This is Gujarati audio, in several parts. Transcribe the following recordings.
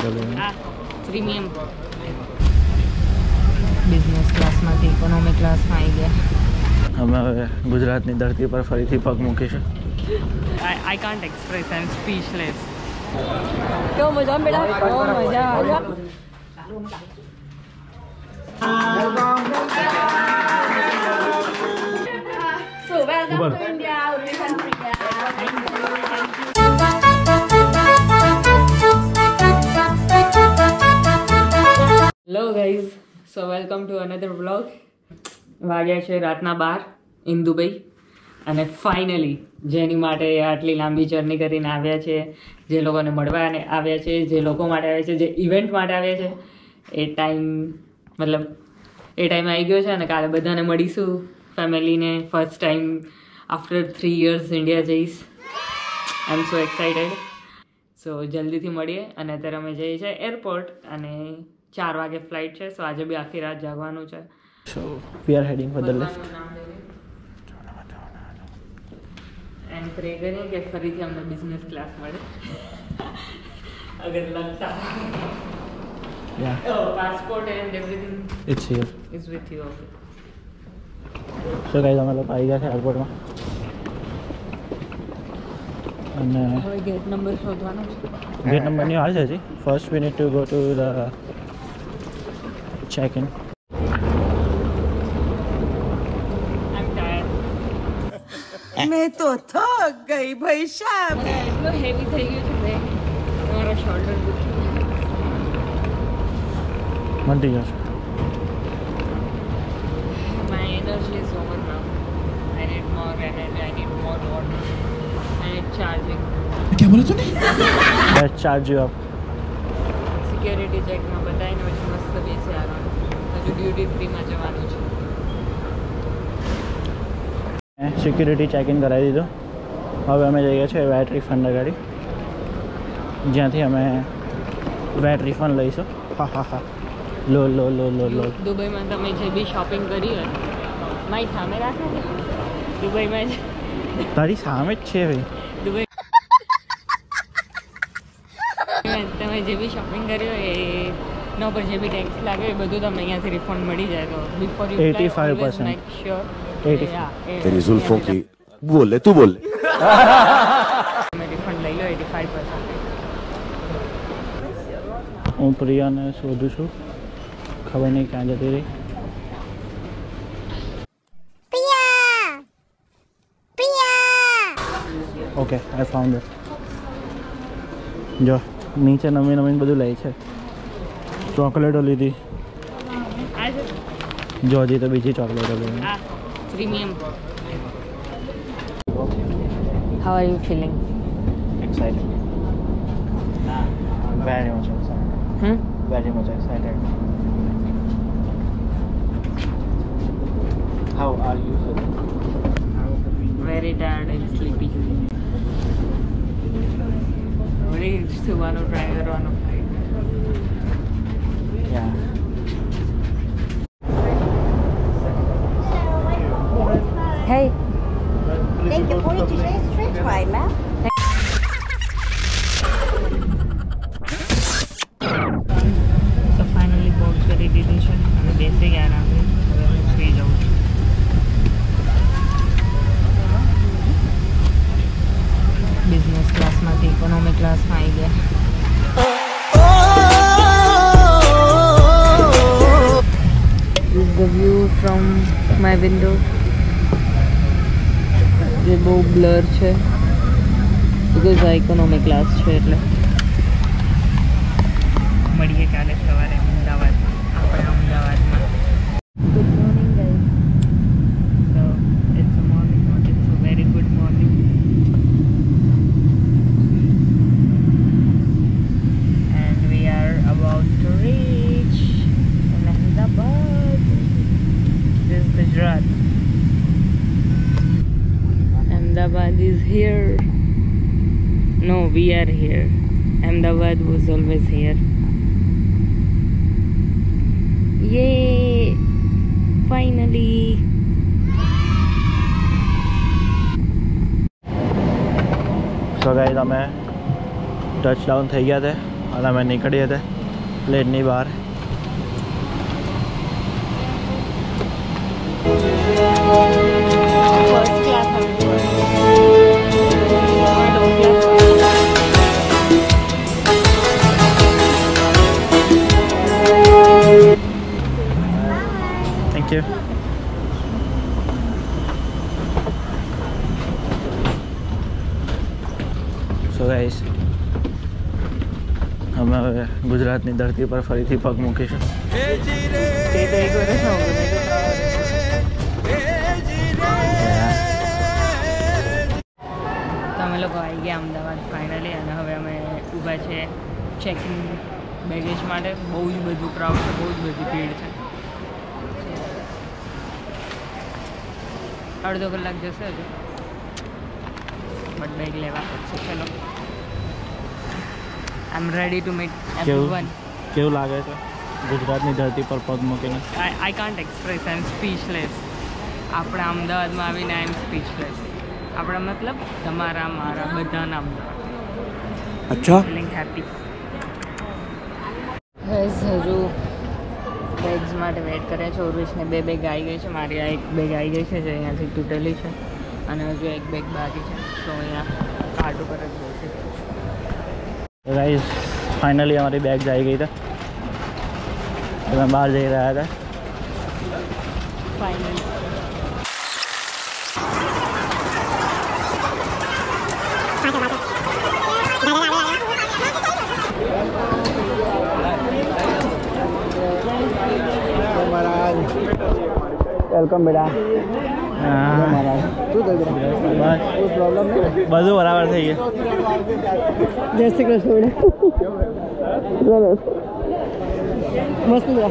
બોલે પ્રીમિયમ બિઝનેસ ક્લાસમાંથી ઇકોનોમી ક્લાસમાં આવી ગયા. અમે હવે ગુજરાતની ધરતી પર ફરીથી પગ મૂકીશું. I can't express, I'm speechless. કેવો મજા બેટા? બહુ મજા આવ્યા. So welcome to India, our country. Hello guys, so welcome to another vlog. વાગ્યા છે રાતના 12 ઇન દુબઈ અને ફાઇનલી જેની માટે આટલી લાંબી જર્ની કરીને આવ્યા છે, જે લોકોને મળવા આવ્યા છે, જે લોકો માટે આવ્યા છે, જે ઇવેન્ટ માટે આવ્યા છે, એ ટાઈમ આવી ગયો છે અને કાલે બધાને મળીશું ફેમિલીને. First time after 3 years India જઈશ. I M so excited. સો જલ્દીથી મળીએ. અને અત્યારે અમે જઈએ છીએ એરપોર્ટ અને 4 વાગે ફ્લાઇટ છે. સો આજે બી આખી રાત જાગવાનું છે. So we are heading for the left. And pray કરીએ કે ફરીથી અમને બિઝનેસ ક્લાસ મળે. અગર લગતા. Yeah. Oh, passport and everything It's here. is with you. Okay. So guys, અમે લોકો આવી ગયા છે એરપોર્ટમાં અને હવે ગેટ નંબર શોધવાનો છે. ગેટ નંબરની વાર છે હજી. First we need to go to the check in. मैं तो थक गई भाई साहब. એટલો હેવી થઈ ગયું છે બેગ. મારો શોલ્ડર દુખી. મંટી જશે. My energy is over now. I need more energy. I need more water. I need charging. क्या बोला तूने? Let's charge you up. Security ચેકમાં બતાવીને પછી મસ્ત બેસી આવવાનું. હજુ ડ્યુટી ફ્રીમાં જવાનું છે. સિક્યુરિટી ચેક ઇન કરાવી દીધું. હવે અમે જઈએ છીએ વેટ રિફંડ ગાડી, જ્યાંથી અમે વેટ રિફંડ લઈશું. હા હા હા. લો લો લો લો લો. દુબઈમાં તમે જે બી શોપિંગ કરી હોય મારી સામે રાખો ને. દુબઈમાં તારી સામે જ છે ભાઈ. દુબઈ તમે જે બી શોપિંગ કરી હોય એના ઉપર જે બી ટેક્સ લાગે એ બધું તમને અહીંયાથી રિફંડ મળી જાય. તો બિફોર યુ 85%. મેક શ્યોર तेरी जुल्फों की बोले तू बोले તમે રિફંડ લઈ લો 85%. હું પ્રિયાને શોધું છું, ખબર નહીં ક્યાં જતી રહી. Okay, I found it. જો નીચે નવી નવીન બધું લે છે. ચોકલેટો લીધી. જો હજી તો બીજી ચોકલેટો લીધી. Premium. How are you feeling? Excited. Very much excited. Very much excited. How are you feeling? Very tired and sleepy. વળી સુવાનું ટ્રાય કરવાનું. Yeah. Hey. Thank you for it. Straight away, ma'am. So finally board કરી દીધું છે અને બેસી ગયા રાત્રે. હવે હું સુઈ જાઉં છું. બિઝનેસ ક્લાસમાંથી ઇકોનોમી ક્લાસમાં આવી ગયા. This is the view from my window. જે બહુ બ્લર છે બીકોઝ આ ઇકોનોમી ક્લાસ છે. એટલે મળીએ કાલે સવારે અમદાવાદમાં, આપણા અમદાવાદમાં. Good morning guys. So it's a morning, not it's a very good morning. And we are about to reach Ahmedabad. This is Gujarat. Ahmedabad is here. No, we are here. Ahmedabad was always here. Yay! Finally! So guys, અમે ટચ ડાઉન થઈ ગયા છે હાલ અમે નીકળીએ હતા પ્લેનની બહાર. Thank you. સો ગાઈસ અમે હવે ગુજરાતની ધરતી પર ફરીથી પગ મૂકીશું. અમે લોકો આવી ગયા અમદાવાદ ફાઇનલી અને હવે અમે ઊભા છે ચેકિંગ બેગેજ માટે. બહુ જ બધું ક્રાઉડ છે, બહુ જ બધી ભીડ છે. અડધો કલાક જશે હજુ, બટ બેગ લેવા પડશે. ચલો, I am ready to meet everyone. કેવું લાગે છે ગુજરાતની ધરતી પર પગ મૂકીને? I can't express, I am speechless. આપણા અમદાવાદમાં આવીને આઈ એમ સ્પીચલેસ. આપણા મતલબ તમારા મારા બધાના અમદાવાદ. અચ્છા, ફીલિંગ હેપી. બસ હજુ બેગ્સ માટે વેઇટ કરે છે. ઉર્વેશને 2 બેગ આવી ગઈ છે, મારી આ 1 બેગ આવી ગઈ છે જે અહીંયાથી તૂટેલી છે અને હજુ 1 બેગ બાકી છે. તો અહીંયા કાર્ટ ઉપર જ બેસી ગયું છે. ગાઈસ ફાઇનલી અમારી બેગ્સ આવી ગઈ હતી. અમે બહાર જઈ રહ્યા હતા. ફાઇનલી વેલકમ બેટા. બધું બરાબર થઈ ગયું. જય શ્રી કૃષ્ણ. મસ્ત બસ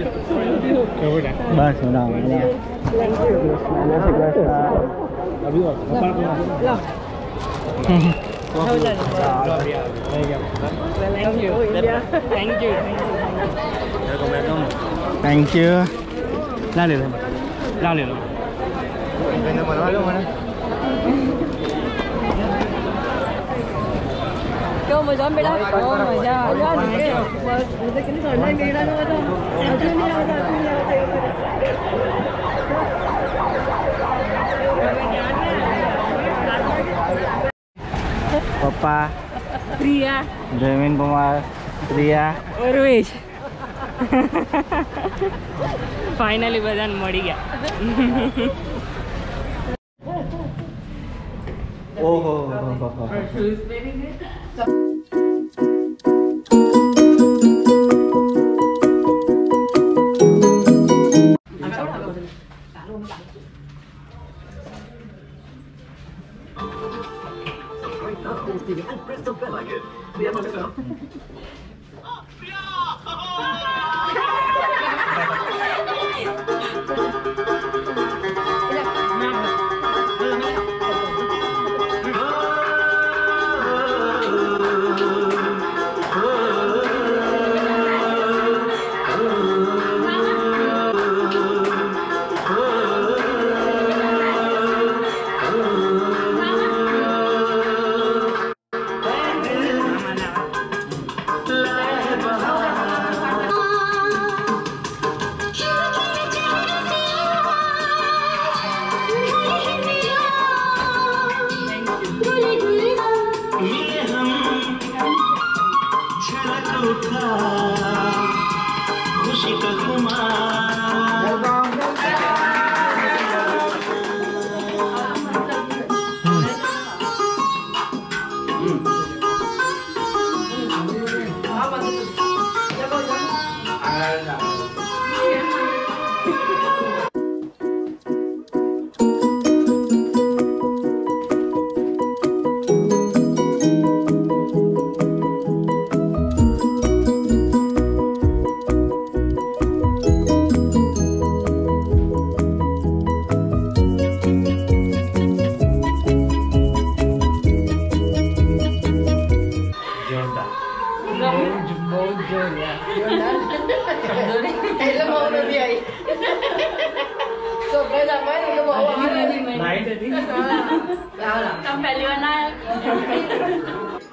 થેન્ક યુ. લા લે લો. કેવો મજા બેટા? બહુ મજા પપ્પા, પ્રિયા, જયમીન કુમાર, પ્રિયા, ઉર્વેશ. ફાઇનલી બધાને મળી ગયા. ઓહો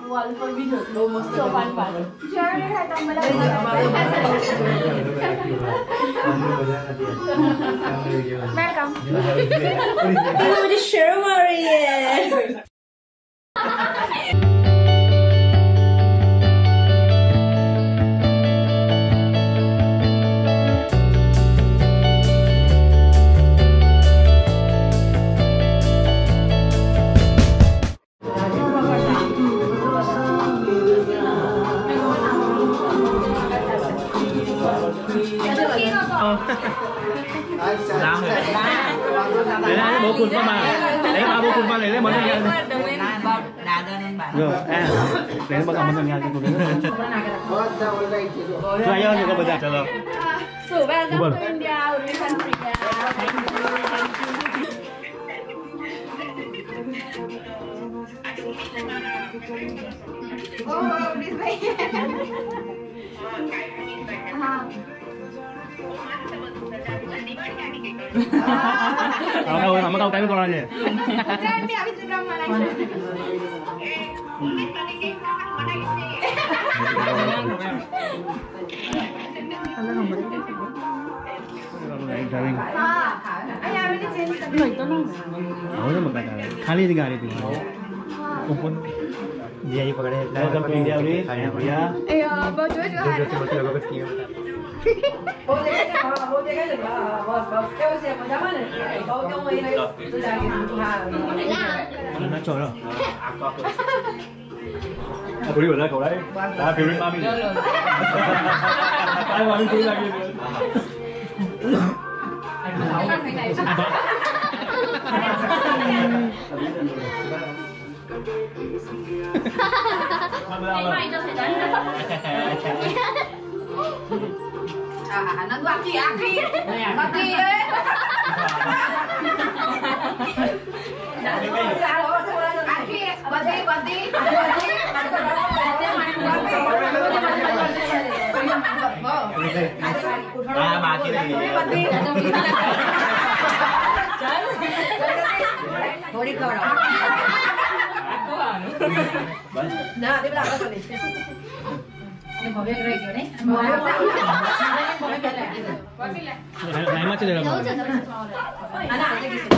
मुझे शर्म आ रही है। Để ra bố cùn qua mà. Lấy ba bố cùn qua lấy món này. Rồi, lấy bao món này cho tôi. Cho ayo juga baca. Chalo. Welcome to India, Uri country. Oh, this way. Kamu tahu kan korannya? Nanti habis sudah mana? Ayah ini sini. खाली दिखा रही थी ऊपर dia ये पकड़े वेलकम टू इंडिया उरी भैया Iya, baju juga ada. nó trội rồi tôi đi vào đây cậu đấy đã phiếu lên ba mình ai mà mình cúi ra kia Nó đoạt aki mati đấy. बाकी थोड़ी करो ना dia bilang apa nih Naik macam dia anak aja gitu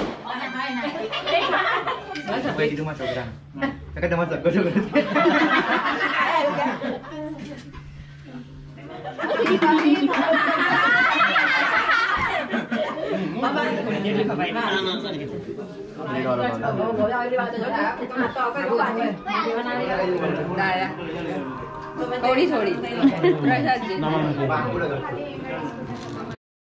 sampai di rumah seorang kakak dah masak kau juga mama થોડી થોડી nama